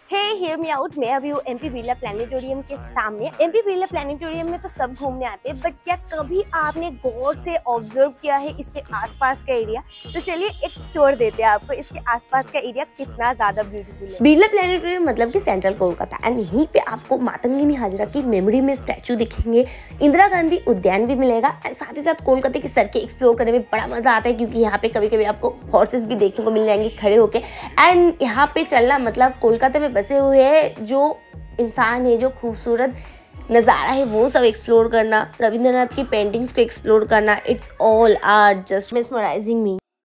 हे hear me out. मैं अभी हूँ एमपी बिरला प्लानिटोरियम के सामने। एमपी बिरला प्लानिटोरियम में तो सब घूमने आते हैं, बट क्या कभी आपने गौर से ऑब्जर्व किया है इसके आसपास का एरिया? तो चलिए एक टूर देते हैं आपको, इसके आसपास का एरिया कितना ज्यादा ब्यूटीफुल है। बिरला प्लानिटोरियम मतलब कि सेंट्रल कोलकाता, एंड यहीं पे आपको मातंगिनी हाजरा की मेमोरी में स्टैचू दिखेंगे, इंदिरा गांधी उद्यान भी मिलेगा, एंड साथ ही साथ कोलकाता की सड़कें एक्सप्लोर करने में बड़ा मजा आता है, क्योंकि यहाँ पे कभी कभी आपको हॉर्सेस भी देखने को मिल जाएंगे खड़े होके। एंड यहाँ पे चलना मतलब कोलकाता में बसे हुए जो इंसान है, जो खूबसूरत नज़ारा है वो सब एक्सप्लोर करना, रविंद्रनाथ की पेंटिंग्स को एक्सप्लोर करना, it's all are just mesmerising me.